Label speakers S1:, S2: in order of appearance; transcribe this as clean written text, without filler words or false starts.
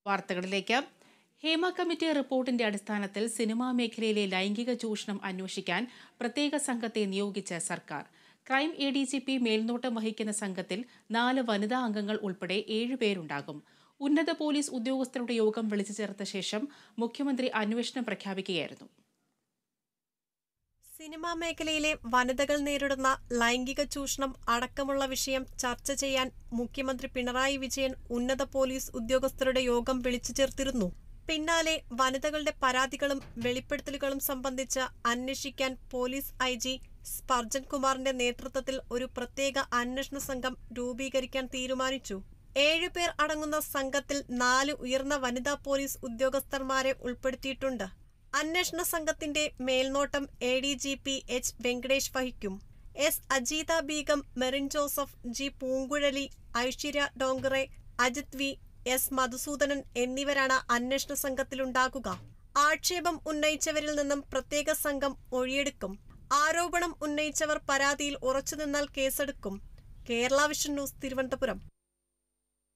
S1: വാർത്തകളിലേക്ക്. ഹേമ കമ്മിറ്റി റിപ്പോർട്ടിന്റെ അടിസ്ഥാനത്തിൽ സിനിമാ മേഖലയിലെ ലൈംഗിക ചൂഷണം അന്വേഷിക്കാൻ പ്രത്യേക സംഘത്തെ നിയോഗിച്ച സർക്കാർ. ക്രൈം ADGP മേൽനോട്ടം വഹിക്കുന്ന സംഘത്തിൽ 4 വനിതാ അംഗങ്ങൾ ഉൾപ്പെടെ 7 പേരുണ്ടാകും. ഉന്നത പോലീസ് ഉദ്യോഗസ്ഥരുടെ യോഗം വിളിച്ചു ചേർത്ത ശേഷം മുഖ്യമന്ത്രി അന്വേഷണം പ്രഖ്യാപിക്കുകയായിരുന്നു.
S2: സിനിമാ മേഖലയിലെ വനിതകൾ നേരിടുന്ന ലൈംഗിക ചൂഷണം അടക്കമുള്ള വിഷയം ചർച്ച ചെയ്യാൻ മുഖ്യമന്ത്രി പിണറായി വിജയൻ ഉന്നത പോലീസ് ഉദ്യോഗസ്ഥരുടെ യോഗം വിളിച്ചു ചേർത്തിരുന്നു. പിന്നാലെ വനിതകളുടെ പരാതികളും വെളിപ്പെടുത്തലുകളും സംബന്ധിച്ച് അന്വേഷിക്കാൻ പോലീസ് IG സ്പർജൻ കുമാറിന്റെ നേതൃത്വത്തിൽ ഒരു പ്രത്യേക അന്വേഷണ സംഘം രൂപീകരിക്കാൻ തീരുമാനിച്ചു. 7 പേർ അടങ്ങുന്ന സംഘത്തിൽ 4 ഉയർന്ന വനിതാ പോലീസ് ഉദ്യോഗസ്ഥന്മാരെ ഉൾപ്പെടുത്തിയിട്ടുണ്ട്. അന്വേഷണ സംഘത്തിന്റെ മേൽനോട്ടം ADGP H വെങ്കടേഷ് വഹിക്കും. S Ajeetha Begum, Merin Joseph, G Poonkuzhali, Aishwarya Dongre, Ajith V, S Madhusoodanan എന്നിവരാണ് അന്വേഷണ സംഘത്തിലുണ്ടാകുക. ആക്ഷേപം ഉന്നയിച്ചവരിൽ നിന്നും പ്രത്യേക സംഘം മൊഴിയെടുക്കും. ആരോപണം ഉന്നയിച്ചവർ പരാതിയിൽ ഉറച്ചുനിന്നാൽ കേസെടുക്കും. Kerala vision news, Thiruvananthapuram.